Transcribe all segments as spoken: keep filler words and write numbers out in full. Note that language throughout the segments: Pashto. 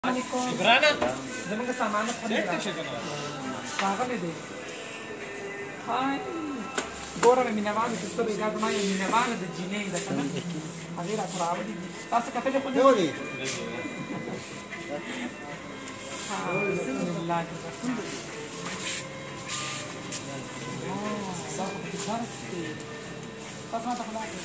Ibrana? زمونږ سامانه خو نه چیرته شي که نه؟ راغلی دی. هاي ګوره مې مینهوالو چې سترګې دا زما یو مینهواله د جینۍ ده که نه هغې راته راوړي دي. تاسو کتلې خو نه وي؟ بسم الله الرحمن الرحیم. دا خو پکې درس دی. تاسو ماته خو لاړئ.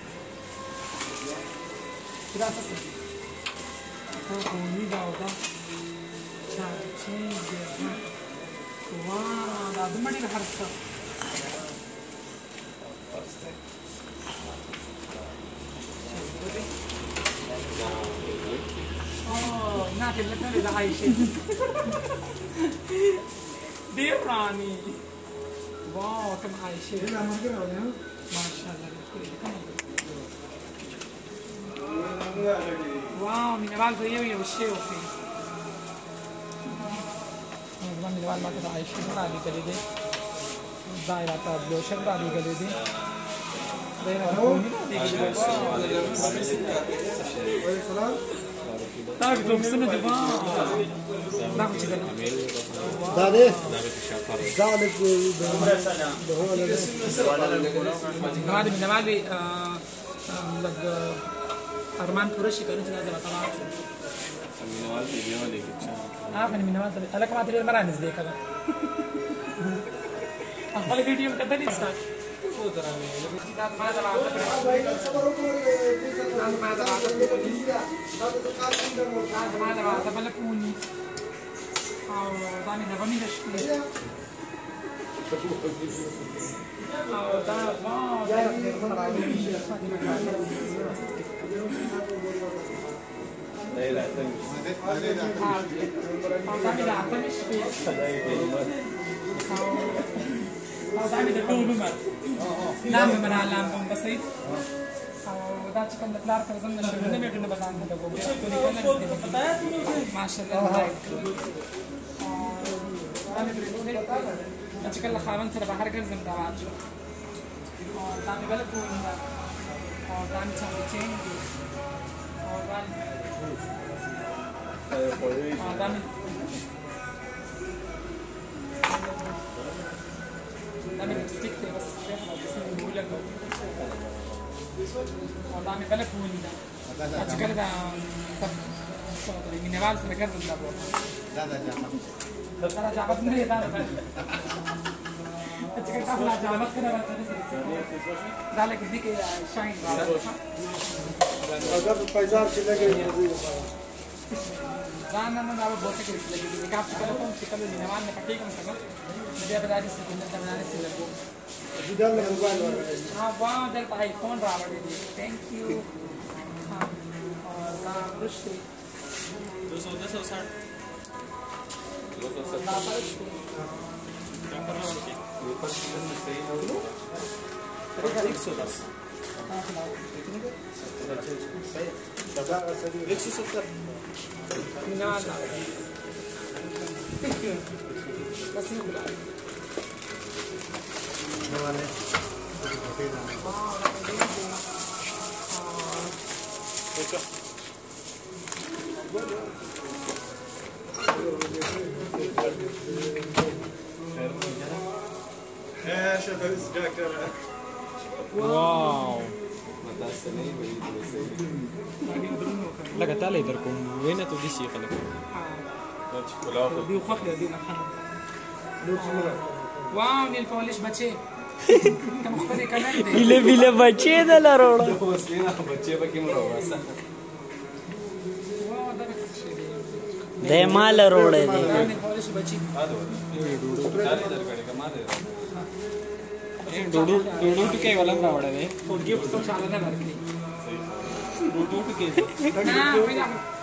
چې دا څه څه خوني دا او دا چاچۍ دی. واه دا دومره ډېر هر څه نه تلک نه دی د عایشې ډېر راني. واو کوم عایشې ماشاءالله ښکلې ده. واو مینهوال به یو یو شی وښیي. زما مینهوال ما ته د عایشې نه رالیږلی دی. دا یې راته بلوشن رالیږلی دی. دا یې راته کوني رالیږلی دا د پسونه دی. دا خو چې ده دا دی دا لږ زما د مینهوال وي لږ ارمان پوره شي که نه چې دا زه راته لاړ شم. هغه مینهوال ته هلکه ما ته ډېر مه رانږدې کوه. خپله ویډیو مې کتلې ستا دا زما د عادت دا زما د عادت دا زما د عادت بله کوني او دا مې نغمې د شپې او دا واو دا راته ډېر ښه راغلي. او دا مې د اتمې شپې او دا مې د ټول عمر دا مې به رالامبم به صحیح. او دا چې کوم د پلار کره ځم د شګونه مې ټونه به ځان ته لګوم ډېر ښکلي کلر دي ماشاءالله. دا مې پرېښودی چې کله خاوند سره بهر ګرځم دا واچو. او دا مې بله کوني ده او دا مې چاندې چین دي او دا او دا مې دا مې لپسټیک دی بس پرېښوده بس مې ولګوم. او دا مې بله کوني ده دا چې کله دا څه ورته وایي مینهوال سره ګرځم دا به دا دا جامه دا جامت نه دی دا ده چې تاسو لا جامت کړه ورته دا لکه دې کې شاین اگر پیسار کې لګي دا نه نه دا به بوته کې لګي دې کاپ څخه کوم چې کله مینهوال نه پټې کوم څنګه بیا به دا دې څنګه دا نه سي لګو دا له موبایل ورته. ها واه دلته آیفون راوړی دی. ثانک یو. او دا رښتې دو سو دو سو ساٹھ دا فرق دی. ایک سو دس ایک سو ستر مینهوال بس نه ګلاب نو والے واو لکه تالی در کوم وینه تو دي شي خلک دي خوخ دي نه خان واو نیل پولیش بچي کوم خپل کلر دی ویله ویله بچي ده لروړه خو اسلینا بچي به کوم راوځه واو دا څه شي دی د مال روړه دي نیل پولیش بچي ډوډو ډوډو ټکي ولم راوړل دي ګفت څه چاله نه ورکړي ډوډو ټکي نه پیدا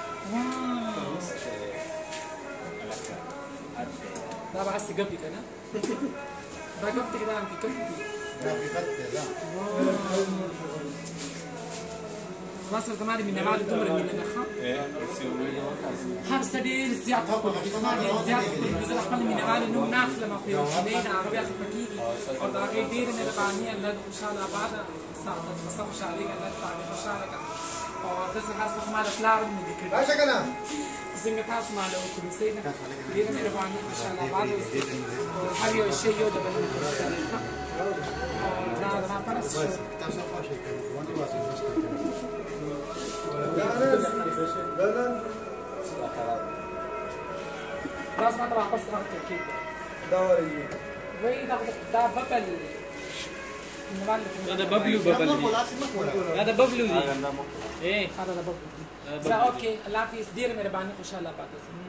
دا به هسې ګپي که نه دا ګپ دی که دا حقیقت دی دا حقیقت دی دا ما سره زما د مینهوالو دومره مینه ده ښه هر څه ډېر زیات ښکلي دي ښه ډېر زیات ښکلي دي. زه د خپل مینهوالو نوم نه اخلم خو یو جینۍ ده هغه بیا خفه کېږي او د هغې ډېره مهرباني الله دې خوشحاله آباده ساته چې څه خوشحالېږي الله دې په هغې خوشحاله کړه او داسې هر څه خو ما د پلار هم نه دي کړي. راشه که نه څنګه تاسو ما له وکړو سیده ډېره مهرباني ان شاء الله بعد هر یو شی یو د بل نه دا دا پرس تاسو خوښی کوي ونه واسه وسته راس ما ته واپس راکړئ دا ورې وای دا دا ببل دا د ببلو ببل دی دا د ببلو دی اے هذا ببل اوكي الله حافظ ډېره مهرباني خوشاله پاتې